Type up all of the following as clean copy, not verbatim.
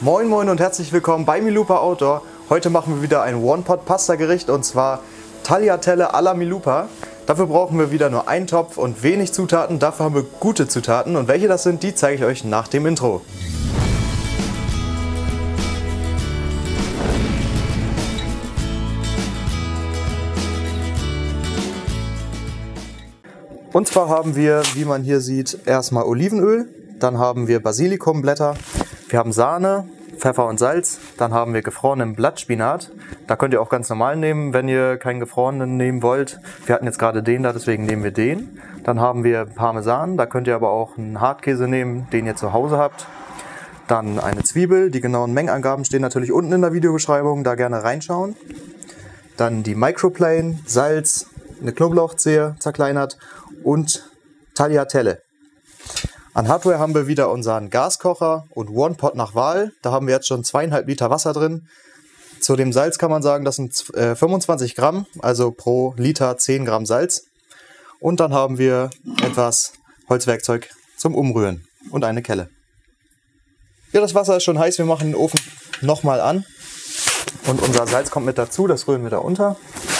Moin Moin und herzlich willkommen bei Milupa Outdoor. Heute machen wir wieder ein One-Pot-Pasta-Gericht und zwar Tagliatelle alla Milupa. Dafür brauchen wir wieder nur einen Topf und wenig Zutaten, dafür haben wir gute Zutaten und welche das sind, die zeige ich euch nach dem Intro. Und zwar haben wir, wie man hier sieht, erstmal Olivenöl, dann haben wir Basilikumblätter, wir haben Sahne, Pfeffer und Salz, dann haben wir gefrorenen Blattspinat. Da könnt ihr auch ganz normal nehmen, wenn ihr keinen gefrorenen nehmen wollt. Wir hatten jetzt gerade den da, deswegen nehmen wir den. Dann haben wir Parmesan, da könnt ihr aber auch einen Hartkäse nehmen, den ihr zu Hause habt. Dann eine Zwiebel, die genauen Mengenangaben stehen natürlich unten in der Videobeschreibung, da gerne reinschauen. Dann die Microplane, Salz, eine Knoblauchzehe zerkleinert und Tagliatelle. An Hardware haben wir wieder unseren Gaskocher und One-Pot nach Wahl. Da haben wir jetzt schon 2,5 Liter Wasser drin. Zu dem Salz kann man sagen, das sind 25 Gramm, also pro Liter 10 Gramm Salz. Und dann haben wir etwas Holzwerkzeug zum Umrühren und eine Kelle. Ja, das Wasser ist schon heiß, wir machen den Ofen nochmal an. Und unser Salz kommt mit dazu, das rühren wir da unter.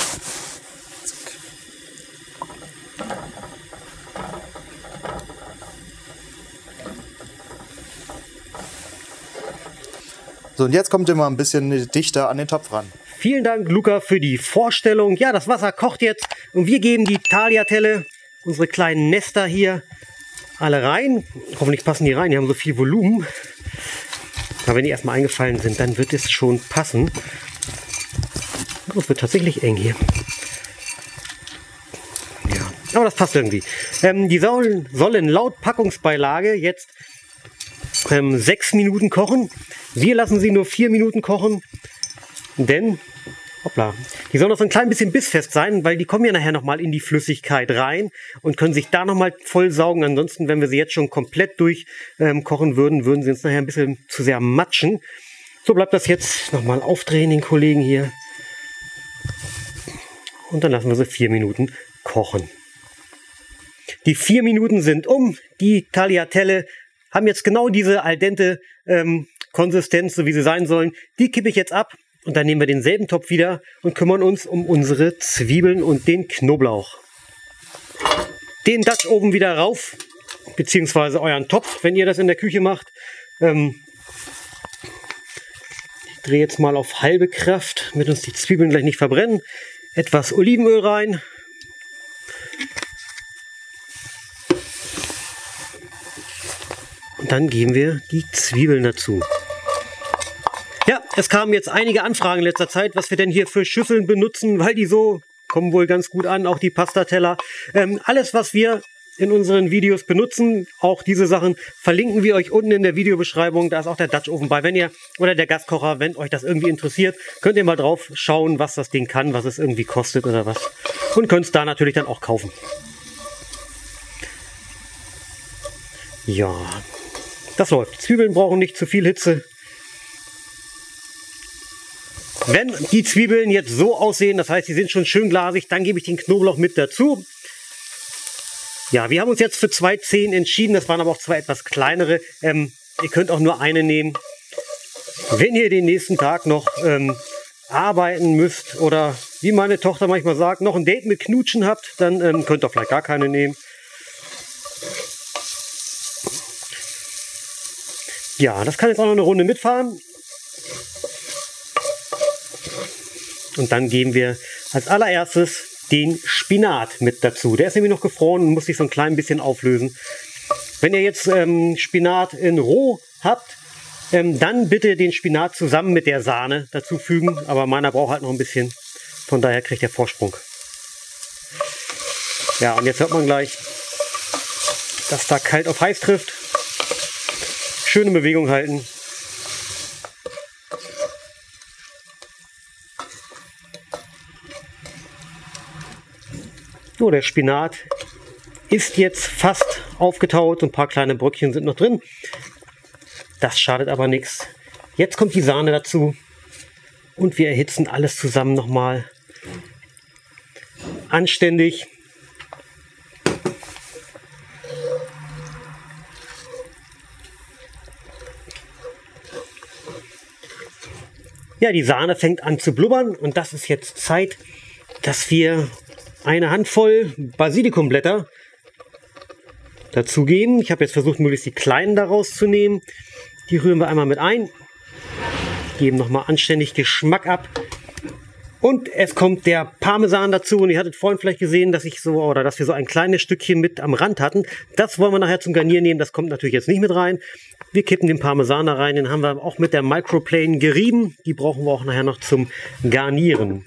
So, und jetzt kommt ihr mal ein bisschen dichter an den Topf ran. Vielen Dank, Luca, für die Vorstellung. Ja, das Wasser kocht jetzt und wir geben die Tagliatelle, unsere kleinen Nester hier, alle rein. Hoffentlich passen die rein, die haben so viel Volumen. Aber wenn die erstmal eingefallen sind, dann wird es schon passen. Es wird tatsächlich eng hier. Ja, aber das passt irgendwie. Die sollen laut Packungsbeilage jetzt 6 Minuten kochen. Wir lassen sie nur 4 Minuten kochen, denn hoppla, die sollen noch so ein klein bisschen bissfest sein, weil die kommen ja nachher nochmal in die Flüssigkeit rein und können sich da nochmal voll saugen. Ansonsten, wenn wir sie jetzt schon komplett durchkochen würden, würden sie uns nachher ein bisschen zu sehr matschen. So bleibt das jetzt. Nochmal aufdrehen, den Kollegen hier. Und dann lassen wir sie 4 Minuten kochen. Die 4 Minuten sind um. Die Tagliatelle haben jetzt genau diese al dente Konsistenz, so wie sie sein sollen. Die kippe ich jetzt ab und dann nehmen wir denselben Topf wieder und kümmern uns um unsere Zwiebeln und den Knoblauch. Den Dutch Oven wieder rauf, beziehungsweise euren Topf, wenn ihr das in der Küche macht. Ich drehe jetzt mal auf halbe Kraft, damit uns die Zwiebeln gleich nicht verbrennen. Etwas Olivenöl rein. Und dann geben wir die Zwiebeln dazu. Ja, es kamen jetzt einige Anfragen in letzter Zeit, was wir denn hier für Schüsseln benutzen, weil die so kommen wohl ganz gut an, auch die Pastateller. Alles, was wir in unseren Videos benutzen, auch diese Sachen, verlinken wir euch unten in der Videobeschreibung. Da ist auch der Dutch Oven bei, wenn ihr, oder der Gaskocher, wenn euch das irgendwie interessiert, könnt ihr mal drauf schauen, was das Ding kann, was es irgendwie kostet oder was. Und könnt es da natürlich dann auch kaufen. Ja, das läuft. Zwiebeln brauchen nicht zu viel Hitze. Wenn die Zwiebeln jetzt so aussehen, das heißt, sie sind schon schön glasig, dann gebe ich den Knoblauch mit dazu. Ja, wir haben uns jetzt für 2 Zehen entschieden, das waren aber auch 2 etwas kleinere. Ihr könnt auch nur eine nehmen. Wenn ihr den nächsten Tag noch arbeiten müsst oder wie meine Tochter manchmal sagt, noch ein Date mit Knutschen habt, dann könnt ihr vielleicht gar keine nehmen. Ja, das kann jetzt auch noch eine Runde mitfahren. Und dann geben wir als allererstes den Spinat mit dazu. Der ist nämlich noch gefroren und muss sich so ein klein bisschen auflösen. Wenn ihr jetzt Spinat in roh habt, dann bitte den Spinat zusammen mit der Sahne dazu fügen. Aber meiner braucht halt noch ein bisschen. Von daher kriegt er Vorsprung. Ja, und jetzt hört man gleich, dass da kalt auf heiß trifft. Schöne Bewegung halten. So, der Spinat ist jetzt fast aufgetaut. Ein paar kleine Bröckchen sind noch drin. Das schadet aber nichts. Jetzt kommt die Sahne dazu. Und wir erhitzen alles zusammen nochmal anständig. Ja, die Sahne fängt an zu blubbern und das ist jetzt Zeit, dass wir eine Handvoll Basilikumblätter dazugeben. Ich habe jetzt versucht, möglichst die kleinen daraus zu nehmen. Die rühren wir einmal mit ein, geben nochmal anständig Geschmack ab. Und es kommt der Parmesan dazu. Und ihr hattet vorhin vielleicht gesehen, dass wir so ein kleines Stückchen mit am Rand hatten. Das wollen wir nachher zum Garnieren nehmen. Das kommt natürlich jetzt nicht mit rein. Wir kippen den Parmesan da rein. Den haben wir auch mit der Microplane gerieben. Die brauchen wir auch nachher noch zum Garnieren.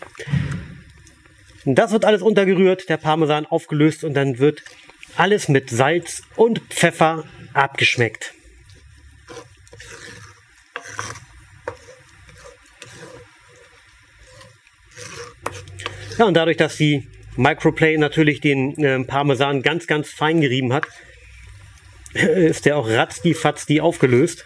Und das wird alles untergerührt, der Parmesan aufgelöst und dann wird alles mit Salz und Pfeffer abgeschmeckt. Ja, und dadurch, dass die Microplane natürlich den Parmesan ganz, ganz fein gerieben hat, ist der auch ratzdi-fatzdi aufgelöst.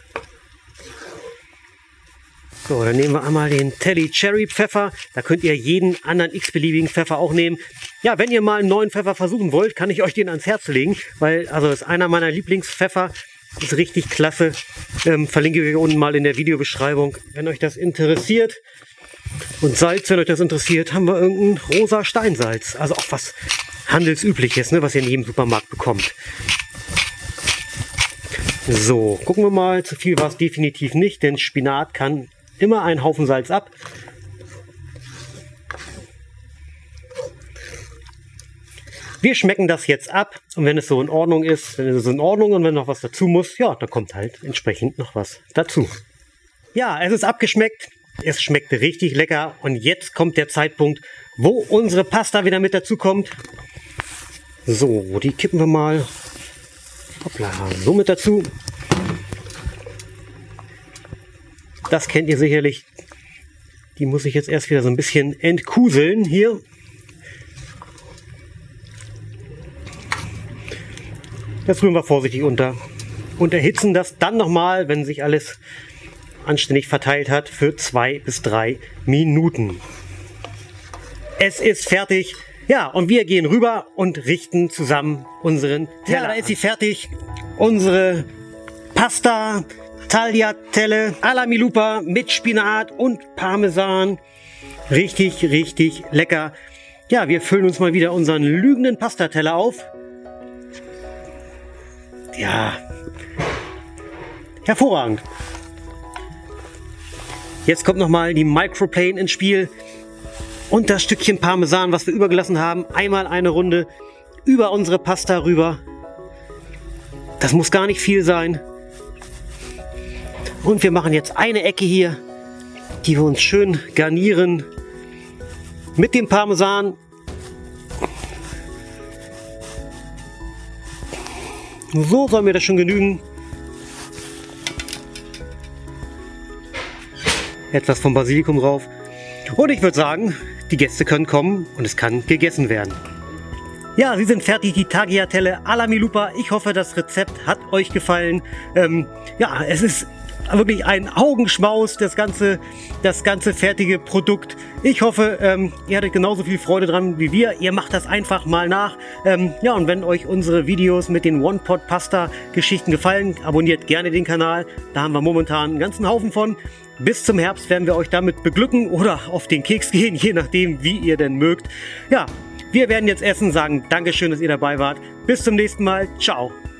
So, dann nehmen wir einmal den Telly Cherry Pfeffer. Da könnt ihr jeden anderen x-beliebigen Pfeffer auch nehmen. Ja, wenn ihr mal einen neuen Pfeffer versuchen wollt, kann ich euch den ans Herz legen, weil das ist einer meiner Lieblingspfeffer. Ist richtig klasse. Verlinke ich euch unten mal in der Videobeschreibung, wenn euch das interessiert. Und Salz, wenn euch das interessiert, haben wir irgendein rosa Steinsalz. Also auch was handelsübliches, ne, was ihr in jedem Supermarkt bekommt. So, gucken wir mal. Zu viel war es definitiv nicht, denn Spinat kann immer einen Haufen Salz ab. Wir schmecken das jetzt ab und wenn es so in Ordnung ist, dann ist es in Ordnung und wenn noch was dazu muss, ja, dann kommt halt entsprechend noch was dazu. Ja, es ist abgeschmeckt. Es schmeckt richtig lecker und jetzt kommt der Zeitpunkt, wo unsere Pasta wieder mit dazu kommt. So, die kippen wir mal hoppla, so mit dazu. Das kennt ihr sicherlich. Die muss ich jetzt erst wieder so ein bisschen entkuseln hier. Das rühren wir vorsichtig unter und erhitzen das dann nochmal, wenn sich alles anständig verteilt hat, für 2 bis 3 Minuten. Es ist fertig. Ja, und wir gehen rüber und richten zusammen unseren Teller. Ja, da ist sie fertig. Unsere Pasta Tagliatelle alla Milupa mit Spinat und Parmesan. Richtig, richtig lecker. Ja, wir füllen uns mal wieder unseren lügenden Pastateller auf. Ja, hervorragend. Jetzt kommt nochmal die Microplane ins Spiel und das Stückchen Parmesan, was wir übergelassen haben, einmal eine Runde über unsere Pasta rüber. Das muss gar nicht viel sein. Und wir machen jetzt eine Ecke hier, die wir uns schön garnieren mit dem Parmesan. So soll mir das schon genügen. Etwas vom Basilikum drauf. Und ich würde sagen, die Gäste können kommen und es kann gegessen werden. Ja, sie sind fertig, die Tagliatelle alla Milupa. Ich hoffe, das Rezept hat euch gefallen. Ja, es ist wirklich ein Augenschmaus, das ganze fertige Produkt. Ich hoffe, ihr hattet genauso viel Freude dran wie wir. Ihr macht das einfach mal nach. Ja, und wenn euch unsere Videos mit den One-Pot-Pasta-Geschichten gefallen, abonniert gerne den Kanal. Da haben wir momentan einen ganzen Haufen von. Bis zum Herbst werden wir euch damit beglücken oder auf den Keks gehen, je nachdem, wie ihr denn mögt. Ja, wir werden jetzt essen, sagen Dankeschön, dass ihr dabei wart. Bis zum nächsten Mal. Ciao.